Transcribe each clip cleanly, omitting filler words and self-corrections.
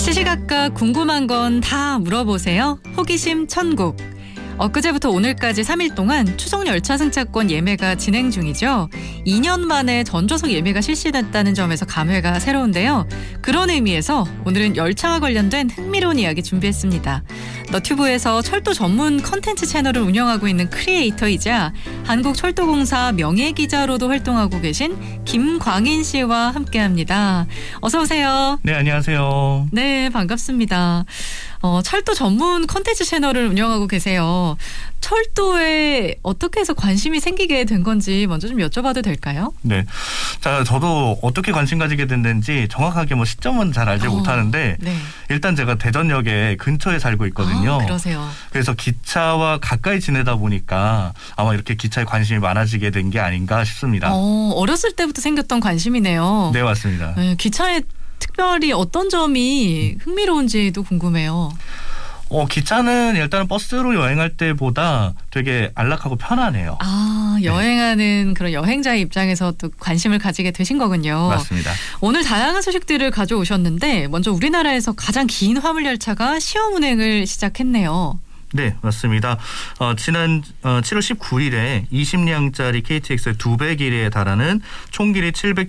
시시각각 궁금한 건 다 물어보세요. 호기심 천국. 엊그제부터 오늘까지 3일 동안 추석 열차 승차권 예매가 진행 중이죠. 2년 만에 전좌석 예매가 실시됐다는 점에서 감회가 새로운데요. 그런 의미에서 오늘은 열차와 관련된 흥미로운 이야기 준비했습니다. 너튜브에서 철도 전문 컨텐츠 채널을 운영하고 있는 크리에이터이자 한국철도공사 명예기자로도 활동하고 계신 김광인 씨와 함께합니다. 어서 오세요. 네, 안녕하세요. 네, 반갑습니다. 철도 전문 컨텐츠 채널을 운영하고 계세요. 철도에 어떻게 해서 관심이 생기게 된 건지 먼저 좀 여쭤봐도 될까요? 네. 자, 저도 어떻게 관심 가지게 됐는지 정확하게 시점은 잘 알지 못하는데 네. 일단 제가 대전역에 근처에 살고 있거든요. 그러세요. 그래서 기차와 가까이 지내다 보니까 아마 이렇게 기차에 관심이 많아지게 된 게 아닌가 싶습니다. 어렸을 때부터 생겼던 관심이네요. 네, 맞습니다. 네, 기차에 특별히 어떤 점이 흥미로운지도 궁금해요. 기차는 일단은 버스로 여행할 때보다 되게 안락하고 편하네요. 여행하는 그런 여행자의 입장에서 또 관심을 가지게 되신 거군요. 맞습니다. 오늘 다양한 소식들을 가져오셨는데 먼저 우리나라에서 가장 긴 화물열차가 시험 운행을 시작했네요. 네, 맞습니다. 지난 7월 19일에 20량짜리 KTX의 2배 길이에 달하는 총 길이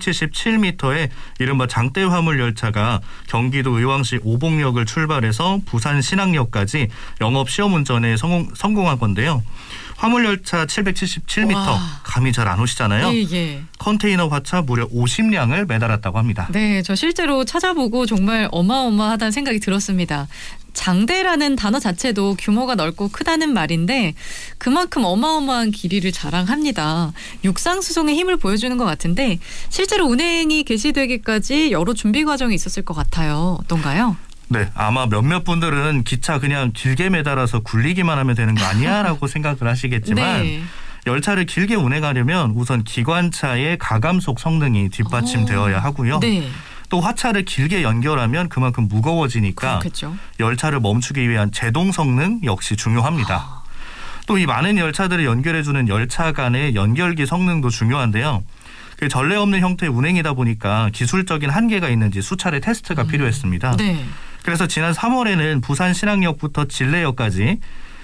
777m의 이른바 장대 화물 열차가 경기도 의왕시 오봉역을 출발해서 부산 신항역까지 영업 시험 운전에 성공한 건데요. 화물열차 777m 감이 잘 안 오시잖아요. 예. 컨테이너 화차 무려 50량을 매달았다고 합니다. 네, 저 실제로 찾아보고 정말 어마어마하다는 생각이 들었습니다. 장대라는 단어 자체도 규모가 넓고 크다는 말인데 그만큼 어마어마한 길이를 자랑합니다. 육상 수송의 힘을 보여주는 것 같은데 실제로 운행이 개시되기까지 여러 준비 과정이 있었을 것 같아요. 어떤가요? 네, 아마 몇몇 분들은 기차 그냥 길게 매달아서 굴리기만 하면 되는 거 아니야? 라고 생각을 하시겠지만 네. 열차를 길게 운행하려면 우선 기관차의 가감속 성능이 뒷받침되어야 하고요. 네. 또 화차를 길게 연결하면 그만큼 무거워지니까 그렇겠죠. 열차를 멈추기 위한 제동 성능 역시 중요합니다. 또 이 많은 열차들을 연결해주는 열차 간의 연결기 성능도 중요한데요. 전례 없는 형태의 운행이다 보니까 기술적인 한계가 있는지 수차례 테스트가 필요했습니다. 네. 그래서 지난 3월에는 부산 신항역부터 진례역까지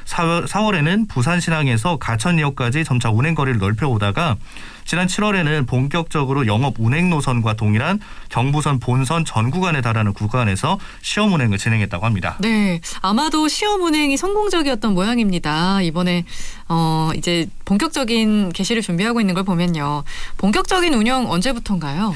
4월에는 부산 신항에서 가천역까지 점차 운행 거리를 넓혀오다가 지난 7월에는 본격적으로 영업 운행 노선과 동일한 경부선 본선 전 구간에 달하는 구간에서 시험 운행을 진행했다고 합니다. 네, 아마도 시험 운행이 성공적이었던 모양입니다. 이번에 이제 본격적인 개시를 준비하고 있는 걸 보면요. 본격적인 운영 언제부터인가요?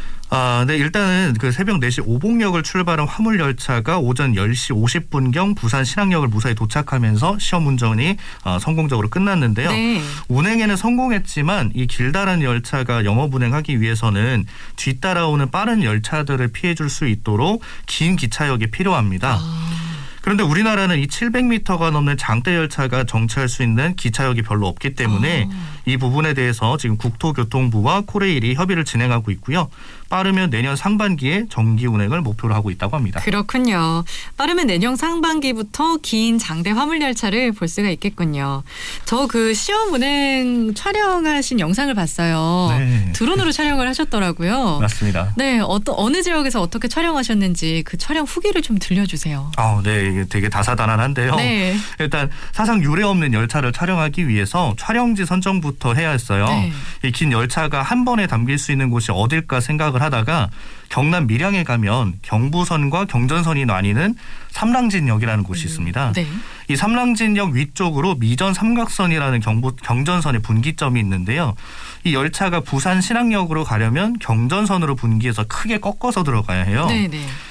네, 일단은 그 새벽 4시 오봉역을 출발한 화물열차가 오전 10시 50분경 부산 신항역을 무사히 도착하면서 시험 운전이 성공적으로 끝났는데요. 네. 운행에는 성공했지만 이 길다란 열차가 영업 운행하기 위해서는 뒤따라오는 빠른 열차들을 피해줄 수 있도록 긴 기차역이 필요합니다. 그런데 우리나라는 이 700m가 넘는 장대 열차가 정차할 수 있는 기차역이 별로 없기 때문에 이 부분에 대해서 지금 국토교통부와 코레일이 협의를 진행하고 있고요. 빠르면 내년 상반기에 정기 운행을 목표로 하고 있다고 합니다. 그렇군요. 빠르면 내년 상반기부터 긴 장대 화물열차를 볼 수가 있겠군요. 저 그 시험 운행 촬영하신 영상을 봤어요. 네. 드론으로 촬영을 하셨더라고요. 맞습니다. 네, 어느 지역에서 어떻게 촬영하셨는지 그 촬영 후기를 좀 들려주세요. 네, 이게 되게 다사다난한데요. 네. 일단 사상 유례 없는 열차를 촬영하기 위해서 촬영지 선정부터 해야 했어요. 네. 이 긴 열차가 한 번에 담길 수 있는 곳이 어딜까 생각을 하다가 경남 밀양에 가면 경부선과 경전선이 나뉘는 삼랑진역이라는 곳이 있습니다. 네. 이 삼랑진역 위쪽으로 미전 삼각선이라는 경전선의 분기점이 있는데요. 이 열차가 부산 신항역으로 가려면 경전선으로 분기해서 크게 꺾어서 들어가야 해요. 네.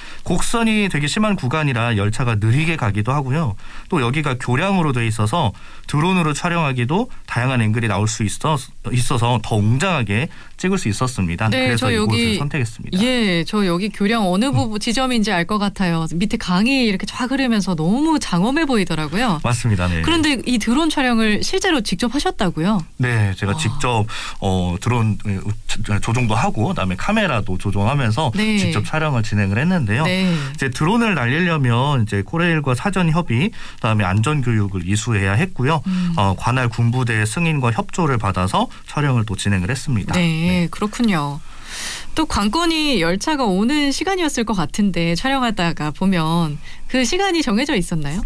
곡선이 되게 심한 구간이라 열차가 느리게 가기도 하고요. 또 여기가 교량으로 돼 있어서 드론으로 촬영하기도 다양한 앵글이 나올 수 있어서 더 웅장하게 찍을 수 있었습니다. 네, 그래서 이곳을 여기 선택했습니다. 예, 저 여기 교량 어느 부분 지점인지 알 것 같아요. 밑에 강이 이렇게 쫙 흐르면서 너무 장엄해 보이더라고요. 맞습니다. 네. 그런데 이 드론 촬영을 실제로 직접 하셨다고요? 네, 제가 직접 드론 조종도 하고 그다음에 카메라도 조종하면서 네. 직접 촬영을 진행을 했는데요. 네. 이제 드론을 날리려면 이제 코레일과 사전 협의, 그다음에 안전 교육을 이수해야 했고요. 관할 군부대의 승인과 협조를 받아서 촬영을 또 진행을 했습니다. 네, 그렇군요. 또 관건이 열차가 오는 시간이었을 것 같은데 촬영하다가 보면 그 시간이 정해져 있었나요?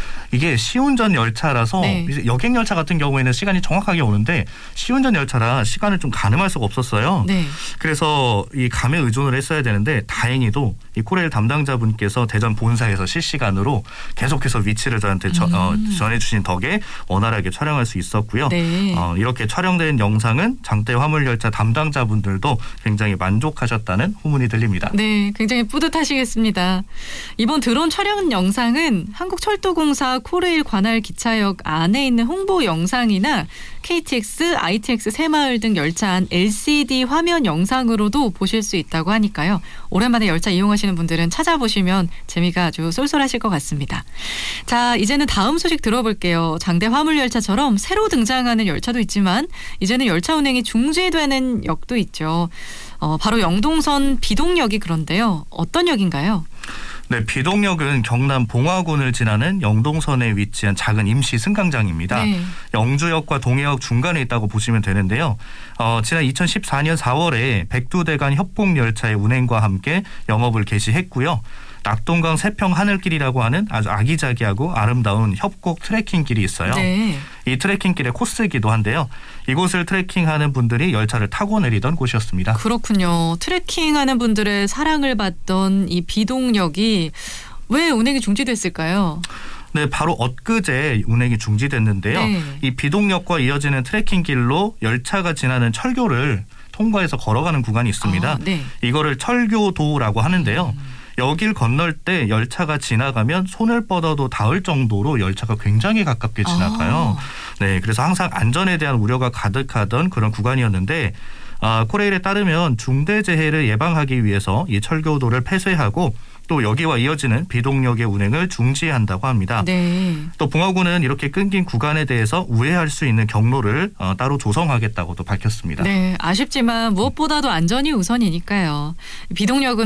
이게 시운전 열차라서 네. 이제 여객 열차 같은 경우에는 시간이 정확하게 오는데 시운전 열차라 시간을 좀 가늠할 수가 없었어요. 네. 그래서 이 감에 의존을 했어야 되는데 다행히도 이 코레일 담당자분께서 대전 본사에서 실시간으로 계속해서 위치를 저한테 전해주신 덕에 원활하게 촬영할 수 있었고요. 네. 이렇게 촬영된 영상은 장대 화물열차 담당자분들도 굉장히 만족하셨다는 후문이 들립니다. 네, 굉장히 뿌듯하시겠습니다. 이번 드론 촬영 영상은 한국철도공사 코레일 관할 기차역 안에 있는 홍보 영상이나 KTX, ITX 새마을 등 열차 안 LCD 화면 영상으로도 보실 수 있다고 하니까요. 오랜만에 열차 이용하시는 분들은 찾아보시면 재미가 아주 쏠쏠하실 것 같습니다. 자, 이제는 다음 소식 들어볼게요. 장대 화물열차처럼 새로 등장하는 열차도 있지만 이제는 열차 운행이 중지되는 역도 있죠. 바로 영동선 비동역이 그런데요. 어떤 역인가요? 네, 비동역은 경남 봉화군을 지나는 영동선에 위치한 작은 임시 승강장입니다. 네. 영주역과 동해역 중간에 있다고 보시면 되는데요. 지난 2014년 4월에 백두대간 협곡열차의 운행과 함께 영업을 개시했고요. 낙동강 세평 하늘길이라고 하는 아주 아기자기하고 아름다운 협곡 트레킹길이 있어요. 네. 이 트레킹길의 코스이기도 한데요. 이곳을 트레킹하는 분들이 열차를 타고 내리던 곳이었습니다. 그렇군요. 트레킹하는 분들의 사랑을 받던 이 비동역이 왜 운행이 중지됐을까요? 네, 바로 엊그제 운행이 중지됐는데요. 네. 이 비동역과 이어지는 트레킹길로 열차가 지나는 철교를 통과해서 걸어가는 구간이 있습니다. 네. 이거를 철교도라고 하는데요. 여길 건널 때 열차가 지나가면 손을 뻗어도 닿을 정도로 열차가 굉장히 가깝게 지나가요. 네, 그래서 항상 안전에 대한 우려가 가득하던 그런 구간이었는데 코레일에 따르면 중대재해를 예방하기 위해서 이 철교도를 폐쇄하고 또 여기와 이어지는 비동역의 운행을 중지한다고 합니다. 네. 또 봉화군은 이렇게 끊긴 구간에 대해서 우회할 수 있는 경로를 따로 조성하겠다고도 밝혔습니다. 네, 아쉽지만 무엇보다도 안전이 우선이니까요. 비동역은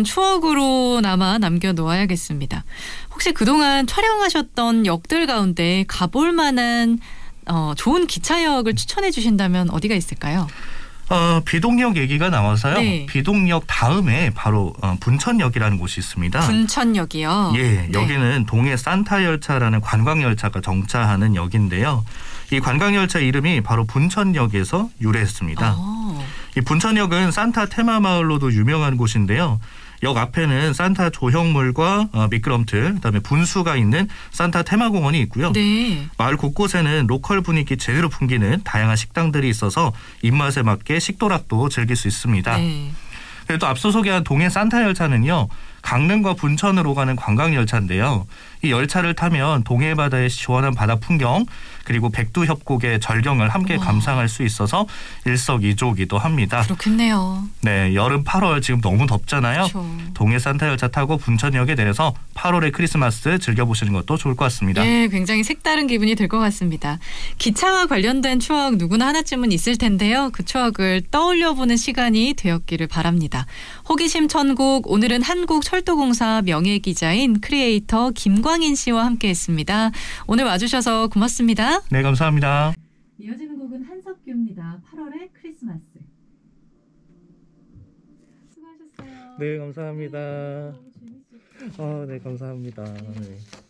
추억으로나마 남겨놓아야겠습니다. 혹시 그동안 촬영하셨던 역들 가운데 가볼 만한 좋은 기차역을 추천해 주신다면 어디가 있을까요? 비동역 얘기가 나와서요. 네. 비동역 다음에 바로 분천역이라는 곳이 있습니다. 분천역이요? 예, 여기는 동해 산타 열차라는 관광 열차가 정차하는 역인데요. 이 관광 열차 이름이 바로 분천역에서 유래했습니다. 이 분천역은 산타 테마 마을로도 유명한 곳인데요. 역 앞에는 산타 조형물과 미끄럼틀, 그다음에 분수가 있는 산타 테마공원이 있고요. 네. 마을 곳곳에는 로컬 분위기 제대로 풍기는 다양한 식당들이 있어서 입맛에 맞게 식도락도 즐길 수 있습니다. 네. 그리고 또 앞서 소개한 동해 산타 열차는요. 강릉과 분천으로 가는 관광 열차인데요. 이 열차를 타면 동해 바다의 시원한 바다 풍경 그리고 백두협곡의 절경을 함께 감상할 수 있어서 일석이조이기도 합니다. 그렇겠네요. 네, 여름 8월 지금 너무 덥잖아요. 그렇죠. 동해 산타 열차 타고 분천역에 내려서 8월의 크리스마스 즐겨보시는 것도 좋을 것 같습니다. 네, 굉장히 색다른 기분이 들 것 같습니다. 기차와 관련된 추억 누구나 하나쯤은 있을 텐데요. 그 추억을 떠올려보는 시간이 되었기를 바랍니다. 호기심 천국, 오늘은 한국철도공사 명예기자인 크리에이터 김광인 씨와 함께했습니다. 오늘 와주셔서 고맙습니다. 네, 감사합니다. 이어지는 곡은 한석규입니다. 8월의 크리스마스. 수고하셨어요. 네, 감사합니다. 너무 재밌었어요. 네, 감사합니다. 네.